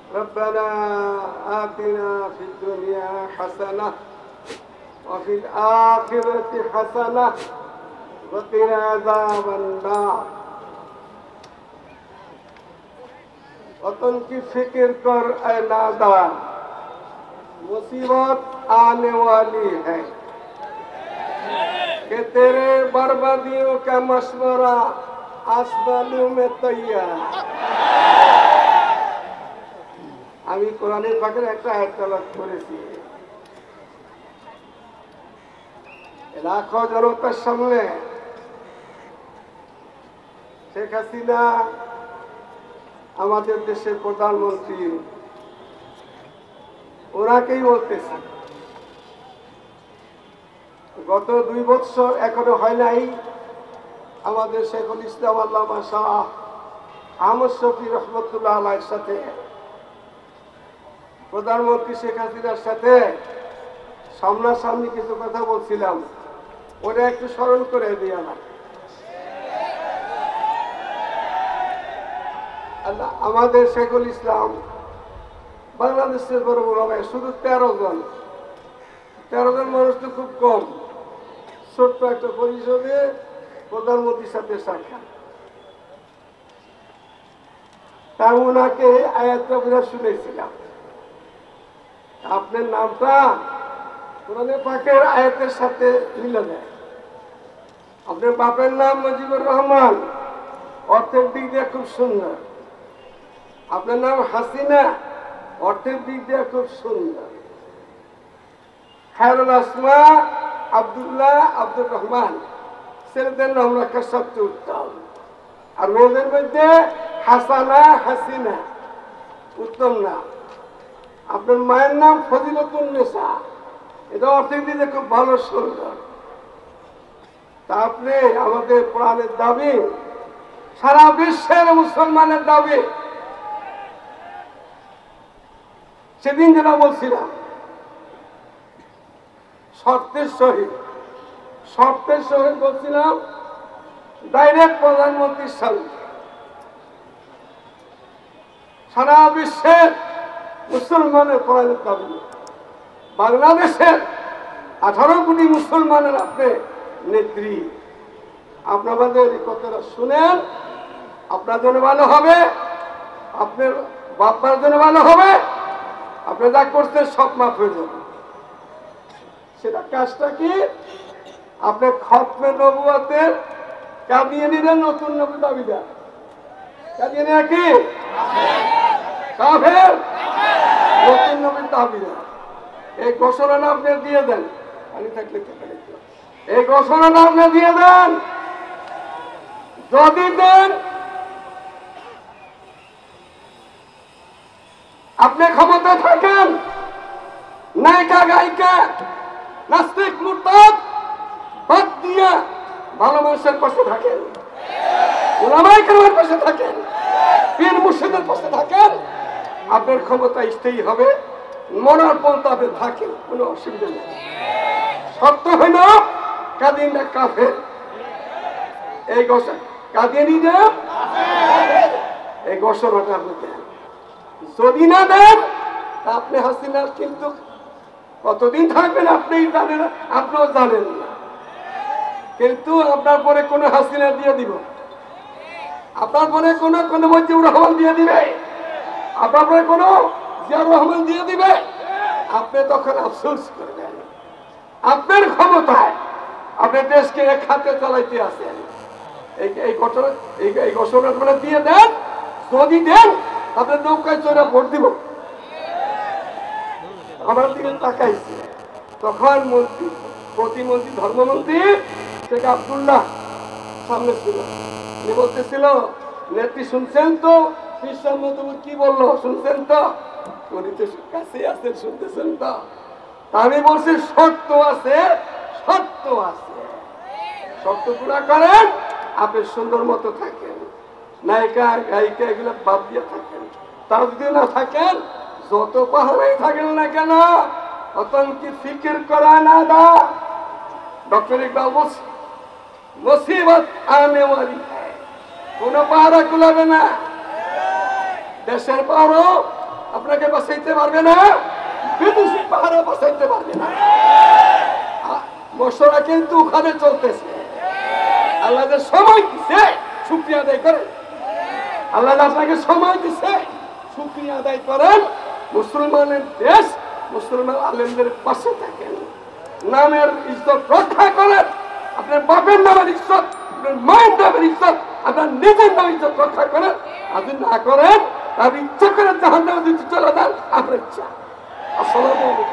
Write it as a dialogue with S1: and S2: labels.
S1: ربنا آتنا في الدنيا حسنة وفي الآخرة حسنة وقنا عذاب النار वतन की फिक्र कर ऐ नादान मुसीबत आने वाली है कि तेरे बर्बादियों का मशवरा आसमानों में तैयार আমি কোরআনের পাকের একটা আয়াত তেলাওয়াত করেছি লাখো জনতার সামনে শেখ হাসিনা আমাদের দেশের প্রধানমন্ত্রী ওনাকেই বলতেছে গত 2 বছর এখনো হয় নাই আমাদের শেখুল ইসলাম আল্লামা শাহ আহমদ শফি রহমতুল্লাহ আলাইহির সাথে প্রধানমন্ত্রী শেখ হাসিনার সাথে সামনাসামনি কিছু কথা বলছিলাম ওরা একটু স্মরণ করে দিই আমাদের শেখুল ইসলাম বাংলাদেশের বড় বড় ভাই শুধু 13 জন মানুষ তো খুব কম ছোট্ট একটা পরিষদে প্রধানমন্ত্রীর সাথে সাক্ষাৎ তার ওনাকে আয়াতটা বুঝা শুনেছিলাম আপনার নামটা কোরআনে পাকের আয়াতের সাথে মিলে যায় আপনার বাপের নাম মুজিবুর রহমান অর্থের দিক দিয়ে খুব সুন্দর আপনার নাম হাসিনা অর্থের দিক দিয়ে খুব সুন্দর খায়রুল আসমা আব্দুল্লাহ আব্দুর রহমান ছেলেদের নাম রাখা সবচেয়ে উত্তম আর মেয়েদের মধ্যে হাসানা হাসিনা উত্তম নাম আপনার মায়ের নাম ফজিলতুন্নেসা এটা অর্থের দিকে খুব ভালো সুন্দর তা আপনি আমাদের প্রাণের দাবি সারা বিশ্বের মুসলমানের দাবি সেদিন যেটা বলছিলাম শর্তের সহিত বলছিলাম ডাইরেক্ট প্রধানমন্ত্রীর সামনে সারা বিশ্বের মুসলমানের প্রাণের দাবি বাংলাদেশের 18 কোটি মুসলমানের আপনি নেত্রী আপনাদের এই কথাটা শুনেন আপনার জন্য ভালো হবে আপনার বাপ্পার জন্য ভালো হবে আপনি যা করছেন সব মাফ হয়ে যাবে সেটা কাজটা কি আপনি খতমে নবুয়তের কাঁদিয়ে নিলেন নতুন নবী দাবিদার কাঁদিয়ে নেওয়া কি কাফের নতুন নবীর দাবিদার এই ঘোষণাটা আপনি দিয়ে দেন আমি থাকলে এই ঘোষণাটা আপনি দিয়ে দেন যদি দেন আপনি ক্ষমতা থাকেন নায়িকা গায়িকা নাস্তিক মুরতাদ বাদ দিয়ে ভালো মানুষের পাশে থাকেন উলামায়ে কেরামের পাশে থাকেন পীর মুর্শিদের পাশে থাকেন আপনার ক্ষমতা স্থায়ী হবে মরার পর্যন্ত আপনি থাকেন কোনো অসুবিধা নেই শর্ত হইল কাদিনটা কাফের এই কাদিনী দেন এই ঘোষণাটা আপনি দেন যদি না দেন আপনি হাসিনা কিন্তু কতদিন থাকবেন আপনি জানেন আপনিও জানেন না কিন্তু আপনার পরে কোনো হাসিনা দিয়ে দিব আপনার পরে কোনো মুজিবুর রহমান দিয়ে দিবে আপনার পরে কোনো জিয়াউর রহমান দিয়ে দিবে আপনি তখন আফসোস করবেন আপনার ক্ষমতায় আপনি দেশকে এক হাতে চালাইতে আসেন এই ঘোষণা দিয়ে দেন যদি দেন আপনার নৌকায় চড়ে ভোট দিব আমার দিকে তাকাইছে তখন মন্ত্রী প্রতিমন্ত্রী ধর্মমন্ত্রী শেখ আব্দুল্লাহ সামনে ছিল উনি বলতেছিল নেত্রী শুনছেন তো কি বললো শুনছেন তো উনি তো কাছে আছেন শুনতেছেন তো আমি বলছি শর্ত আছে শর্ত পুরা করেন আপনি সুন্দর মতো থাকেন নায়িকা গায়িকা এগুলো বাদ দিয়ে থাকেন তার যদি না থাকেন যত পাহাড়েই থাকেন না কেন অতন কি ফিকির করা না দা ডক্টর ইকবাল বলছে মুসিবত আনে वाली है কোনো পাহাড় কুলাবে না দেশের পাহাড় আপনাকে বাঁচাইতে পারবে না, বিদেশি পাহাড়ে বাঁচাইতে পারবে না। মশলা কিন্তু ওখানে চলতেছে। আল্লাহ যে সময় দিছে শুকরিয়া আদায় করেন। আল্লাহ আপনাকে সময় দিছে, শুকরিয়া আদায় করেন। মুসলমানের দেশ, মুসলমান আলেমদের পাশে থাকেন, নামের ইজ্জত রক্ষা করেন। আপনার বাপের নামের ইজ্জত, আপনার মায়ের নামের ইজ্জত, আপনার নিজের নামের ইজ্জত রক্ষা করেন। আপনি না করেন, আপনি ইচ্ছা করেন জাহান্নামে দিতে চলে যান, আপনার ইচ্ছা। আসসালামু আলাইকুম।